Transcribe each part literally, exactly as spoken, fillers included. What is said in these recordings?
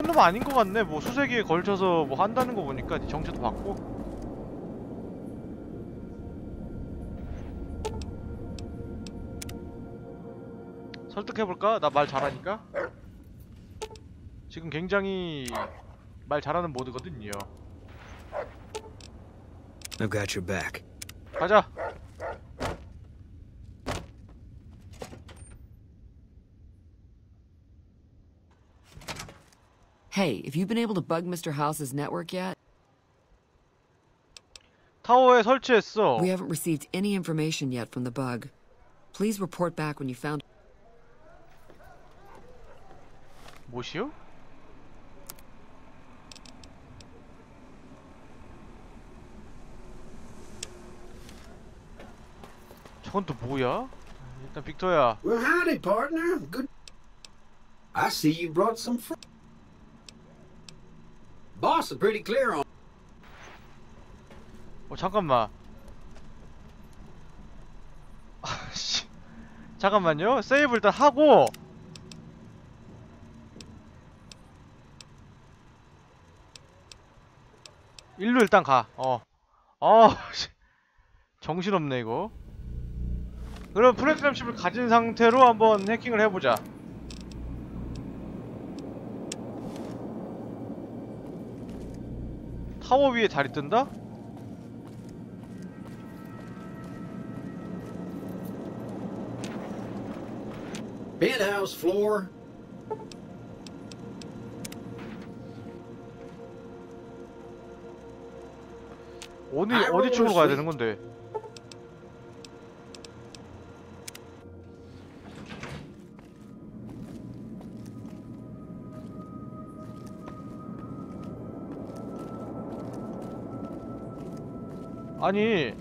나쁜 놈 아닌 것 같네. 뭐 수세기에 걸쳐서 뭐 한다는 거 보니까 네 정체도 봤고. 설득해볼까? 나 말 잘하니까? 지금 굉장히 말 잘하는 모드거든요. I've got your back. 가자. Hey, have you been able to bug Mister House's network yet? 타워에 설치했어. We haven't received any information yet from the bug. Please report back when you found. 뭐시요? 저건 또 뭐야? 일단 빅터야. Well, howdy, partner. Good. I see you brought some fr. Boss is pretty clear on. 어 잠깐만. 아씨. 잠깐만요. 세이브 일단 하고. 일로 일단 가. 어. 어. 정신없네 이거. 그럼 플래티넘 칩을 가진 상태로 한번 해킹을 해보자. 타워 위에 자리 뜬다? Penthouse floor. 어디 어디 쪽으로 가야 되는 건데? 아니,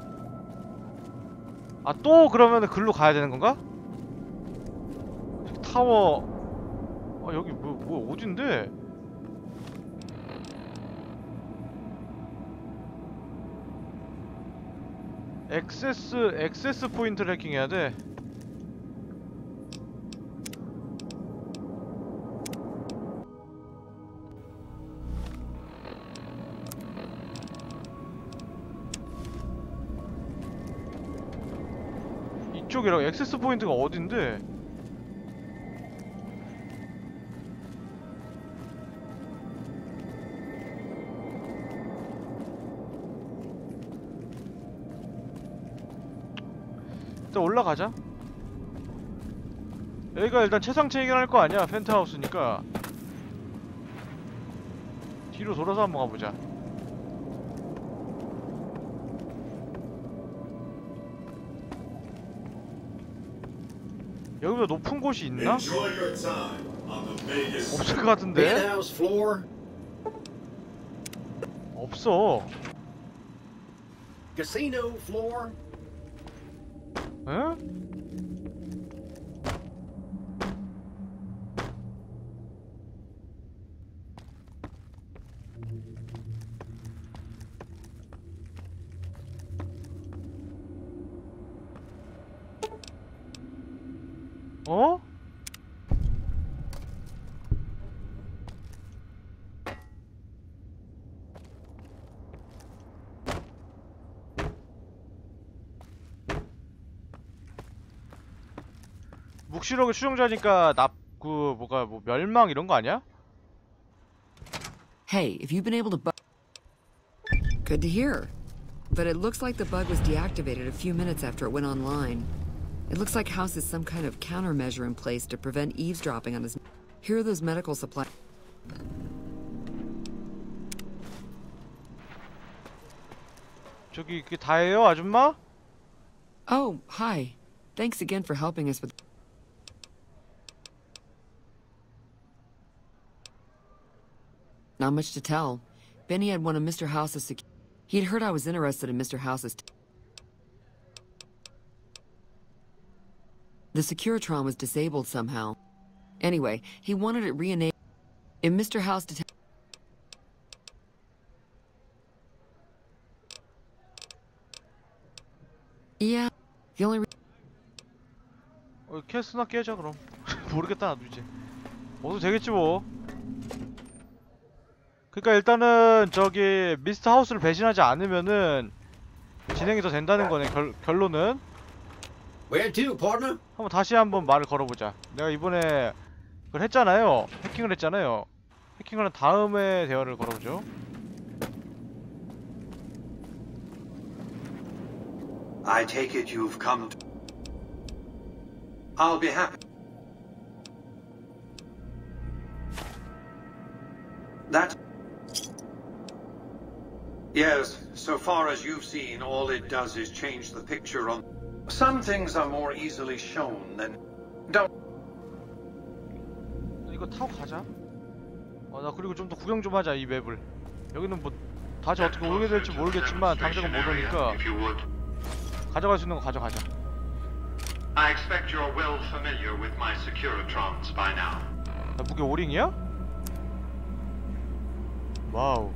아 또 그러면은 글로 가야 되는 건가? 타워. 아 여기 뭐 뭐 어딘데? 액세스 액세스 포인트를 해킹해야 돼. 이쪽이라고. 액세스 포인트가 어딘데? 일단 올라가자. 여기가 일단 최상체 해결할 거 아니야. 펜트하우스니까. 뒤로 돌아서 한번 가보자. 여기보다 높은 곳이 있나? 없을 것 같은데? Penthouse floor. 없어. Casino floor. 에? 어? 묵시록의 추종자니까 납, 그, 뭐가, 뭐, 멸망 이런 거 아니야? Hey, have you been able to bug? Good to hear. But it looks like the bug was deactivated a few minutes after it went online. It looks like House has some kind of countermeasure in place to prevent eavesdropping on his. Here are those medical supplies. 저기, 그게 다예요, 아줌마? Oh, hi. Thanks again for helping us with. Not much to tell. Benny had one of Mister House's sec- He'd heard I was interested in Mister House's. T the Securitron was disabled somehow. Anyway, he wanted it re-enabled. In Mister House det- Yeah, the only re- 어, 캐스나 깨자 그럼. 모르겠다 나도 이제. 어도 되겠지 뭐. 그러니까 일단은 저기 미스터 하우스를 배신하지 않으면은 진행이 더 된다는 거네. 결, 결론은. Where to, partner? 한번 다시 한번 말을 걸어보자. 내가 이번에 그걸 했잖아요. 해킹을 했잖아요. 해킹을 한 다음에 대화를 걸어보죠. I take it you've come to... I'll be happy. That... Yes, so far as you've seen, all it does is change the picture on... Some things are more easily shown than... Don't... 이거 타고 가자. 어, 나 그리고 좀 더 구경 좀 하자, 이 맵을. 여기는 뭐 다시 어떻게 오게 될지 모르겠지만 당장은 못 오니까 가져갈 수 있는 거 가져가자. I expect you're well familiar with my Securitrons by now. 나 무게 오링이야? 와우.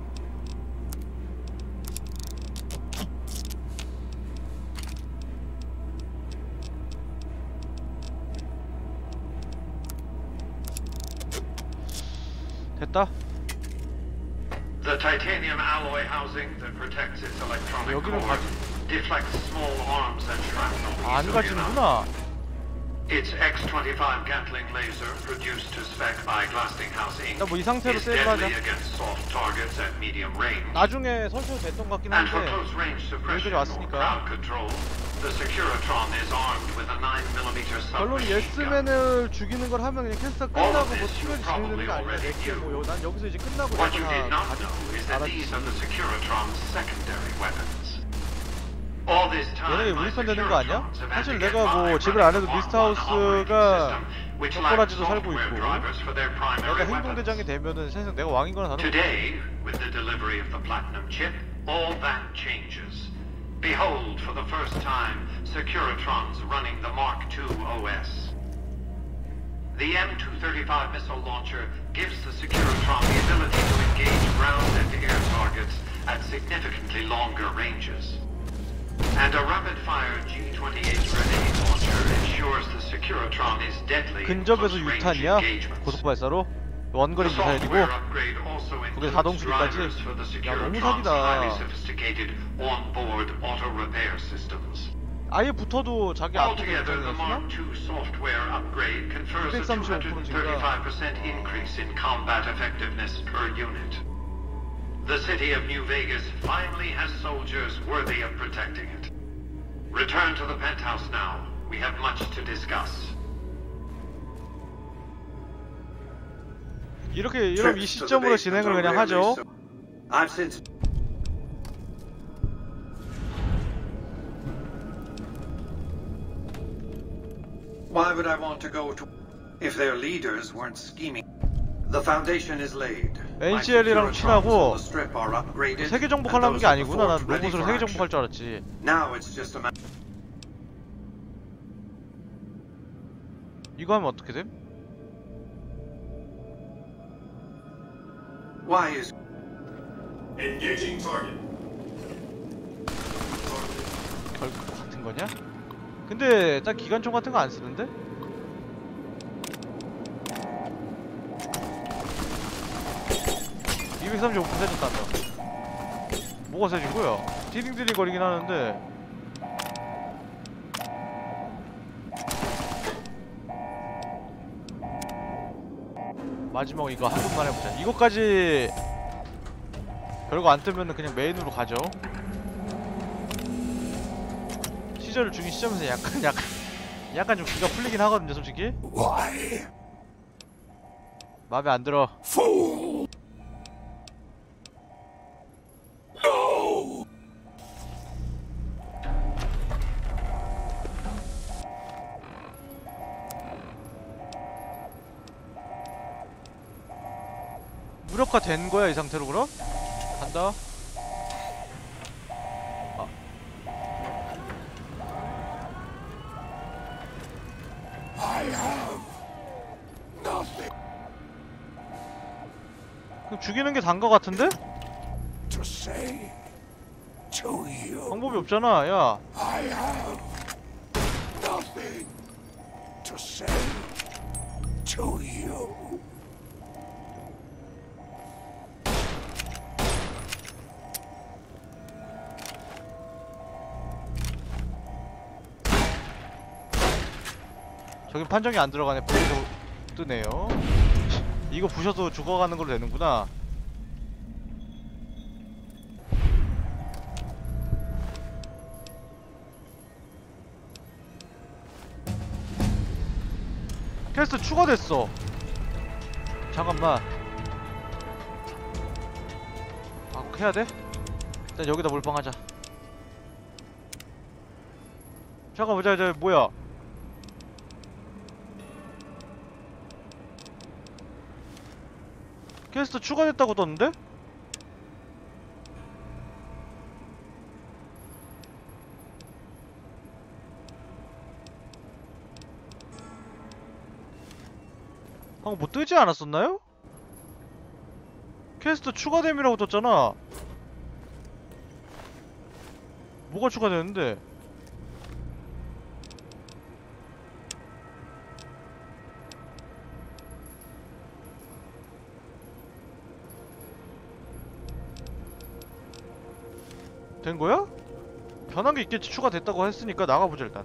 됐다. The titanium alloy housing that protects its electronic 여기를 core 가지. deflects small arms and shrapnel 아, 안 easily enough. 가지는구나. Its X twenty-five Gatling laser, produced to spec by Glastinghouse Incorporated, 나 뭐 이 상태로 is 세이브하자. deadly against soft targets at medium range. 나중에 설치도 됐던 것 같긴 And for 한데 close range suppression 여기까지 or 왔으니까. crowd control, the Securitron is armed with a nine millimeter 결론 submachine gun. 예스맨을 죽이는 걸 하면 그냥 캐스터 All 끝나고 of 뭐 this you 티켓 지르는 probably 게 아니라 already 내게 knew. 뭐 난 여기서 이제 끝나고 What you did 내가 not 가질 know 수 is that these are the 알았지. Securitron's secondary weapons. All this time, 얘네 my 우리 편 되는 거 아니야? Securitrons have had 사실 to get 내가 뭐 by 집을 안 해도 running 미스터 on one operating 하우스가 system, which 젓가락지도 lacks 살고 software 있고 drivers for their 내가 primary 행동대장이 weapons. 되면은 세상 내가 왕인 거나 다름없어. Today, with the delivery of the Platinum chip, all that changes. Behold, for the first time, Securitrons running the Mark two O S. The M two thirty-five missile launcher gives the Securitron the ability to engage ground and air targets at significantly longer ranges. And a rapid-fire G twenty-eight grenade launcher ensures the Securitron is deadly in 근접에서 close-range 유탄이야? engagements. 고속발사로? 원거리 The 미사일이고 software upgrade also 그게 includes 자동수리까지? drivers for the 야, 너무 Securotron's 사기다. highly sophisticated on-board auto-repair systems. 아예 붙어도 자기 앞으로 Altogether, the 운전을 Mark two software upgrade confers a two 이백삼십오 hundred 퍼센트인가? thirty-five percent increase in combat effectiveness per unit. The city of New Vegas finally has soldiers worthy of protecting it. Return to the penthouse now. We have much to discuss. 이렇게 이런 이 시점으로 진행을 그냥 하죠. I've since Why would I want to go to if their leaders weren't scheming? The foundation is laid. 엔씨엘이랑 친하고 strip are upgraded. 세계 정복하려는 게 아니구나. 난 로봇으로 세계 정복할 줄 알았지. Now it's just a matter. 이거 하면 어떻게 됨? Why is Engaging target. 결국 같은 거냐? 근데 딱 기관총 같은 거 안 쓰는데? 이백삼십오 퍼센트 세졌단다. 뭐가 세진 거야? 디링디링 거리긴 하는데 마지막 이거 한 번만 해보자. 이거까지 별거 안 뜨면은 그냥 메인으로 가죠. 시절을 중인 시점에서 약간 약간 약간 좀 기가 풀리긴 하거든요, 솔직히. Why? 마음에 안 들어. Fool! No! 무력화 된 거야, 이 상태로 그럼? 간다. 아. I have nothing 그럼 죽이는 게 단 거 같은데? to say to you. 방법이 없잖아, 야. I have nothing to say to you. 저기 판정이 안 들어가네. 불에서 뜨네요. 이거 부셔도 죽어가는 걸로 되는구나. 퀘스트 추가됐어. 잠깐만. 아, 꼭 해야 돼? 일단 여기다 몰빵하자. 잠깐 보자. 저 뭐야? 퀘스트 추가됐다고 떴는데? 방금 뭐 뜨지 않았었나요? 퀘스트 추가됨이라고 떴잖아. 뭐가 추가되는데? 된 거야? 변한 게 있겠지. 추가됐다고 했으니까 나가보자 일단.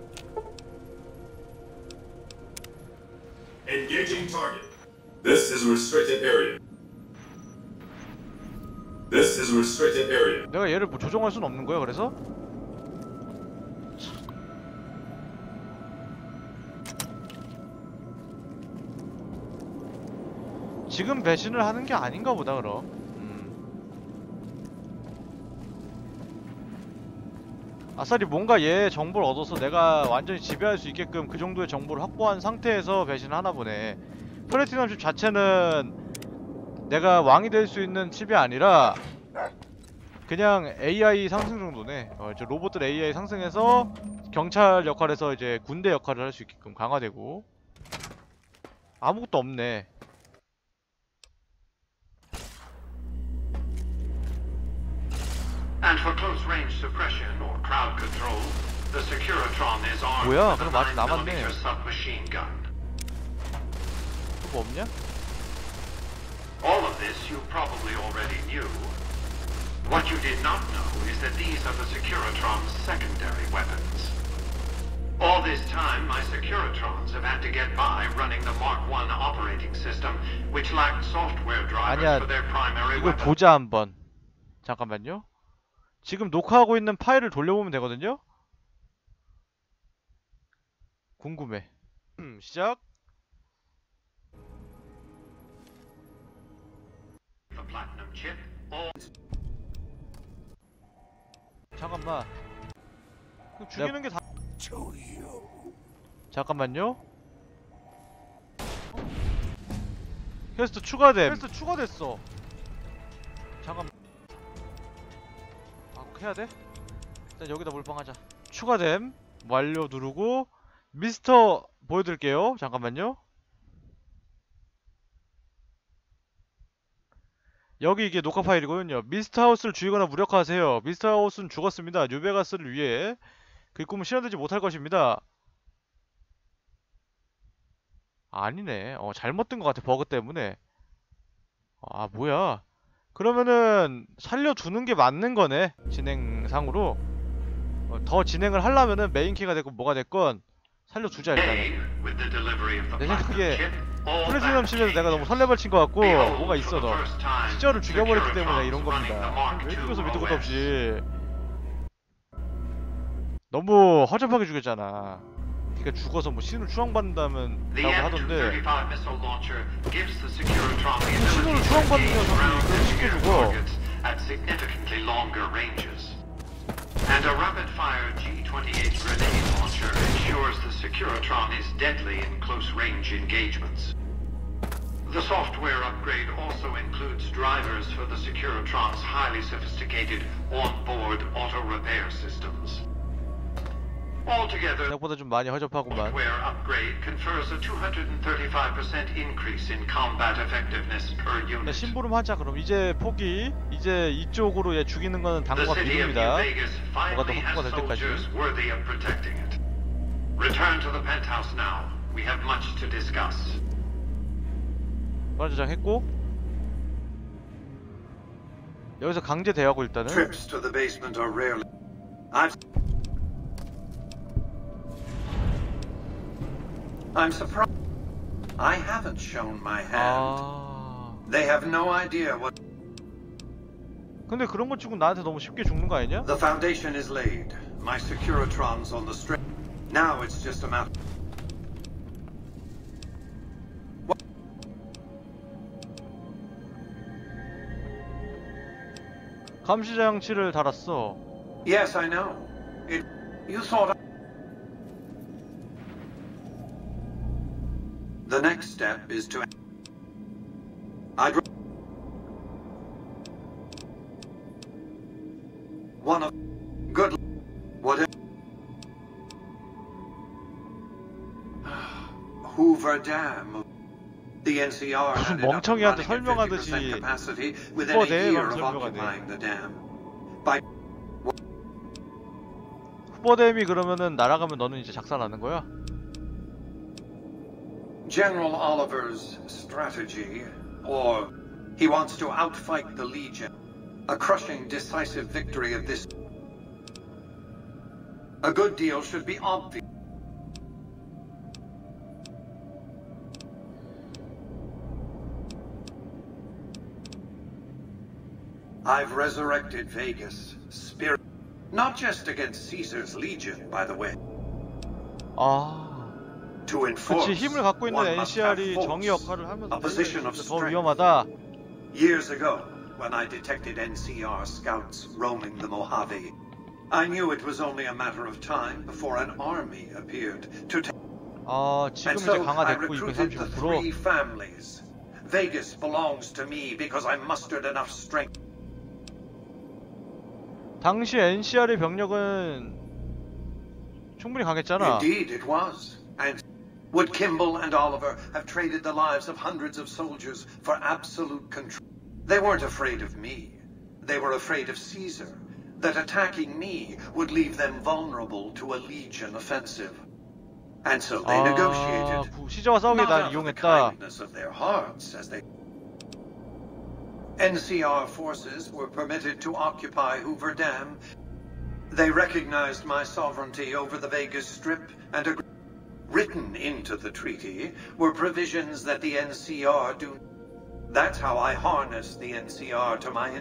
Engaging target. This is a restricted area. This is a restricted area. 내가 얘를 뭐 조정할 수는 없는 거야, 그래서? 지금 배신을 하는 게 아닌가 보다, 그럼. 음. 아싸리 뭔가 얘 정보를 얻어서 내가 완전히 지배할 수 있게끔 그 정도의 정보를 확보한 상태에서 배신을 하나 보네. 플래티넘 칩 자체는 내가 왕이 될 수 있는 칩이 아니라 그냥 에이아이 상승 정도네. 어, 이제 로봇들 에이아이 상승해서 경찰 역할에서 이제 군대 역할을 할 수 있게끔 강화되고. 아무것도 없네. And for close-range suppression or crowd control, the Securitron is armed 뭐야? with a 그럼 아직 nine 남았네. millimeter submachine gun. 또 뭐 없냐? All of this you probably already knew. What you did not know is that these are the Securitron's secondary weapons. All this time, my Securitrons have had to get by running the Mark one operating system, which lacked software drivers 아니야, for their primary 이걸 weapons. 보자 한번. 잠깐만요. 지금 녹화하고 있는 파일을 돌려보면 되거든요? 궁금해. 음, 시작. The platinum chip, all 잠깐만. 그럼 죽이는 게 다. To you. 잠깐만요. 퀘스트 추가됨. 퀘스트 추가됐어. 잠깐. 아, 꼭 해야 돼? 일단 여기다 몰빵하자. 추가됨. 완료 누르고 미스터 보여드릴게요. 잠깐만요. 여기 이게 녹화 파일이거든요. 미스터하우스를 죽이거나 무력화하세요. 미스터하우스는 죽었습니다. 뉴베가스를 위해 그 꿈은 실현되지 못할 것입니다. 아니네. 어, 잘못 뜬 것 같아. 버그 때문에. 아, 뭐야. 그러면은 살려두는 게 맞는 거네. 진행상으로. 어, 더 진행을 하려면은 메인키가 됐건 뭐가 됐건 살려두자 일단은. 내 생각에 플래티넘 칩에서 내가 너무 설레발 친 것 같고 뭐가 있어 너. 시절을 죽여버렸기 때문에 이런 겁니다. 왜 죽여서 밑도 끝도 없이. 너무 허접하게 죽였잖아. 그니까 죽어서 뭐 신을 추앙받는다면 라고 하던데 신으로 추앙받는 녀석이 그렇게 쉽게 죽어. And a rapid-fire G twenty-eight grenade launcher ensures the Securitron is deadly in close-range engagements. The software upgrade also includes drivers for the Securitron's highly sophisticated on-board auto-repair systems. Altogether, 생각보다 좀 많이 허접하구만. software upgrade confers a two hundred thirty-five percent increase in combat effectiveness per 네, unit. 심부름 하자. 그럼 이제 포기. 이제 이쪽으로 얘 죽이는 거는 The 당분간 city of 미룹니다. New Vegas finally has 확보가 될 때까지. soldiers worthy of protecting it. Return to the penthouse now. We have much to discuss. 보안 저장했고 여기서 강제 대하고 일단은. Trips to the basement are rarely. I've I'm surprised. I haven't shown my hand. 아. They have no idea what. 근데 그런 거 치고 나한테 너무 쉽게 죽는 거 아니냐? The foundation is laid. My Securitrons on the strip. Now it's just a matter. 감시 장치를 달았어. Yes, I know. It. You thought. I... The next step is to. I'd. One of. Good. What? Hoover Dam. The N C R 무슨 had it up and 멍청이한테 running at 설명하듯이 fifty percent capacity within a 후보대에 year 가면 of 설명하네. occupying the dam. By 후보댐이 그러면은 날아가면 너는 이제 작살나는 거야? General Oliver's strategy, or he wants to outfight the Legion. A crushing, decisive victory of this. A good deal should be obvious. I've resurrected Vegas, spirit, not just against Caesar's Legion, by the way. 아, To enforce, 그치, 힘을 갖고 있는 one must have 엔씨알이 force, 정의 역할을 하면서 a position of 더 strength. 위험하다. Years ago, when I detected N C R scouts roaming the Mojave, I knew it was only a matter of time before an army appeared to take. 아, 지금 And 이제 so I 강화됐고 recruited the 이백삼십오 three 퍼센트. families. Vegas belongs to me because I mustered enough strength. 당시 엔씨알의 병력은 충분히 강했잖아. Indeed, it was. And would Kimball and Oliver have traded the lives of hundreds of soldiers for absolute control? They weren't afraid of me. They were afraid of Caesar. That attacking me would leave them vulnerable to a Legion offensive. And so they 아, negotiated. 구- 시저와 싸우게 Not 날 out of the 이용했다. kindness of their hearts, as they. N C R forces were permitted to occupy Hoover Dam. They recognized my sovereignty over the Vegas Strip and agreed. Written into the treaty were provisions that the N C R do. That's how I harnessed the N C R to my.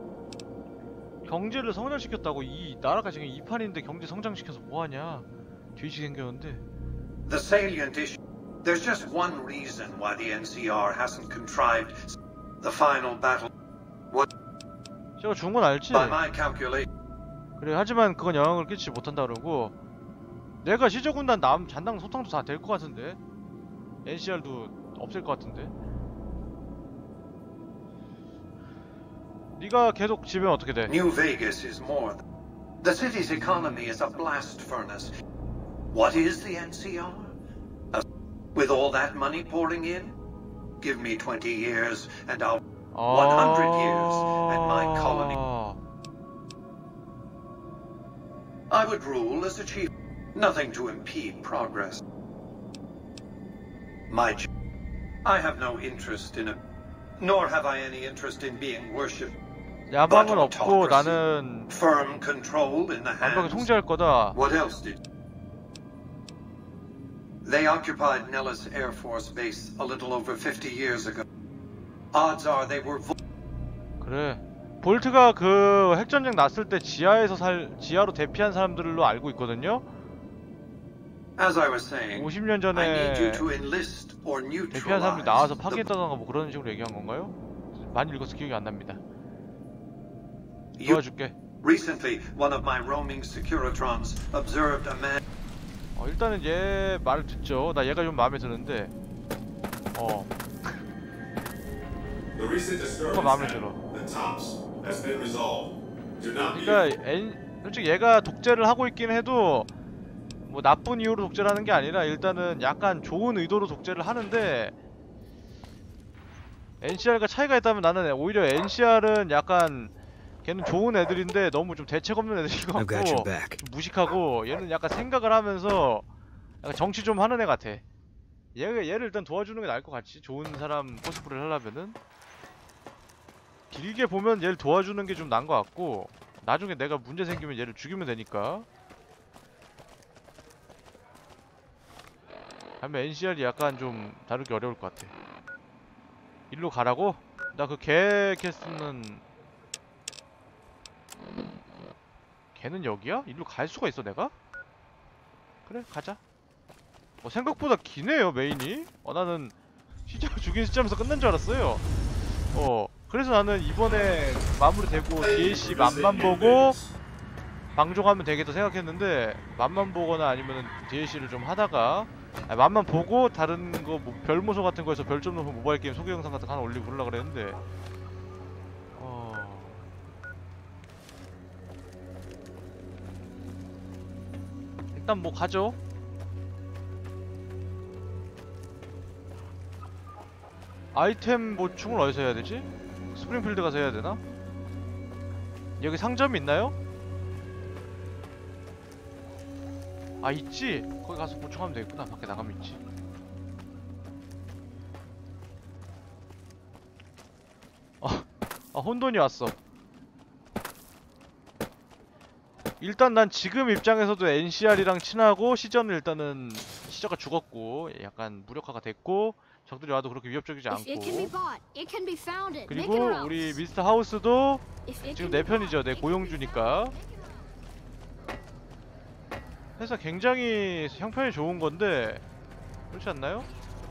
경제를 성장시켰다고. 이 나라가 지금 이 판인데 경제 성장시켜서 뭐하냐. 뒤지게 생겼는데. The salient issue. There's just one reason why the N C R hasn't contrived the final battle. What? 제가 죽은 건 알지? By my calculation. 그래, 하지만 그건 영향을 끼치지 못한다 그러고, 내가 시저군단 남 잔당 소탕도 다 될 것 같은데, 엔씨알도 없을 것 같은데. 네가 계속 지면 어떻게 돼? New Vegas is more. The city's economy is a blast furnace. What is the N C R? A, with all that money pouring in? Give me twenty years and I'll. one hundred years and my colony. I would rule as a chief. Nothing to impede progress. My. I have no interest in it. Nor have I any interest in being worshipped. 야망은 없고 나는 Firm control in the 완벽히 hands. 통제할 거다. What else did? They occupied Nellis Air Force Base a little over fifty years ago. Odds are they were. 그래. 볼트가 그 핵전쟁 났을 때 지하에서 살 지하로 대피한 사람들로 알고 있거든요. As I was saying, 오십 년 I 전에 need you to enlist or 대피한 사람들이 나와서 neutralize the. 파괴했다던가 뭐 그런 식으로 얘기한 건가요? 많이 읽어서 기억이 안 납니다. You, 도와줄게. recently, one of my roaming Securitrons observed a man. 어, 일단은 얘 말을 듣죠. 나 얘가 좀 마음에 드는데. 어. The recent 뭔가 마음에 disturbance 들어. at the tops has been resolved. Do not be. 그러니까 엔, 솔직히 얘가 독재를 하고 있긴 해도 뭐 나쁜 이유로 독재를 하는 게 아니라 일단은 약간 좋은 의도로 독재를 하는데, 엔씨알과 차이가 있다면 나는 오히려 엔씨알은 약간 걔는 좋은 애들인데 너무 좀 대책 없는 애들인 것 I've got your 같고 back. 좀 무식하고, 얘는 약간 생각을 하면서 약간 정치 좀 하는 애 같아. 얘가 얘를 일단 도와주는 게 나을 것 같지. 좋은 사람 코스프레를 하려면은 길게 보면 얘를 도와주는 게 좀 나은 것 같고, 나중에 내가 문제 생기면 얘를 죽이면 되니까. 다음에 엔씨알이 약간 좀 다루기 어려울 것 같아. 일로 가라고? 나 그 개 캐스는 걔는 여기야? 일로 갈 수가 있어 내가? 그래 가자. 어, 생각보다 기네요 메인이. 어 나는 시작 죽인 시점에서 끝난 줄 알았어요. 어 그래서 나는 이번에 마무리되고 디엘씨 맘만 보고 방종하면 되겠다 생각했는데, 맘만 보거나 아니면 디엘씨를 좀 하다가 아니, 맘만 보고 다른 거 뭐 별모소 같은 거에서 별점 높은 모바일 게임 소개 영상 같은 거 하나 올리고 그러려고 그랬는데 어... 일단 뭐 가죠. 아이템 보충을 어디서 해야 되지? 스프링필드 가서 해야 되나? 여기 상점이 있나요? 아 있지? 거기 가서 보충하면 되겠구나. 밖에 나가면 있지. 아, 아 혼돈이 왔어. 일단 난 지금 입장에서도 엔씨알이랑 친하고 시전은 일단은 시저가 죽었고 약간 무력화가 됐고 적들이 와도 그렇게 위협적이지 않고, 그리고 우리 미스터 하우스도 지금 내 편이죠. 내 고용주니까. 해서 굉장히 형편이 좋은 건데 그렇지 않나요?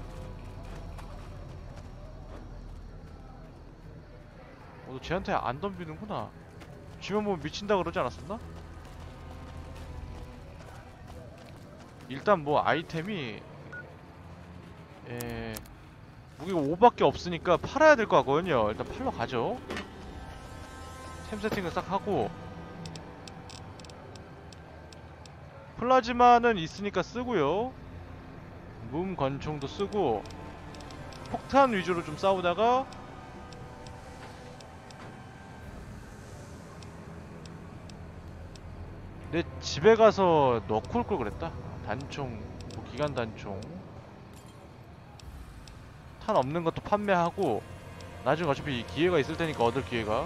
어, 너 쟤한테 안 덤비는구나. 지면 보면 미친다 그러지 않았었나? 일단 뭐 아이템이 에... 무기가 오밖에 없으니까 팔아야 될 거 같거든요. 일단 팔러 가죠. 템 세팅을 싹 하고, 플라즈마는 있으니까 쓰고요. 문 권총도 쓰고, 폭탄 위주로 좀 싸우다가 내 집에 가서 넣고 올 걸 그랬다. 단총, 뭐 기관 단총, 탄 없는 것도 판매하고, 나중에 어차피 기회가 있을 테니까 얻을 기회가.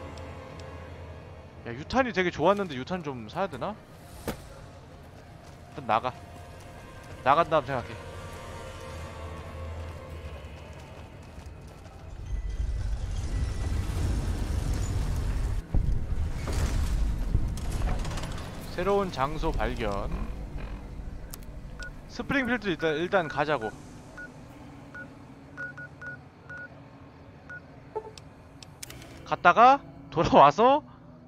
야 유탄이 되게 좋았는데 유탄 좀 사야 되나? 일단 나가. 나간 다음 생각해. 새로운 장소 발견. 스프링필드 일단 일단 가자고. 갔다가 돌아와서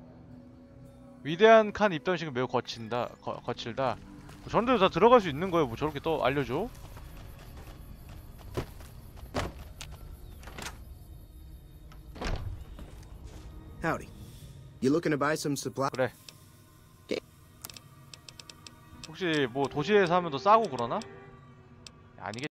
위대한 칸 입단식은 매우 거친다. 거, 거칠다. 뭐 저런데도 다 들어갈 수 있는 거예요. 뭐 저렇게 또 알려줘? Howdy. You looking to buy some supply? 그래. 혹시 뭐 도시에서 하면 더 싸고 그러나? 아니겠